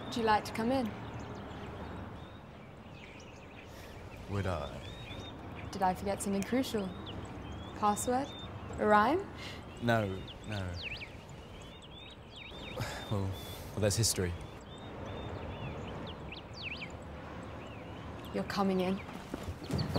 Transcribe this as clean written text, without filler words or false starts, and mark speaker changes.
Speaker 1: Would you like to come in?
Speaker 2: Would I?
Speaker 1: Did I forget something crucial? Password? A rhyme?
Speaker 2: No, no. Well, there's history.
Speaker 1: You're coming in.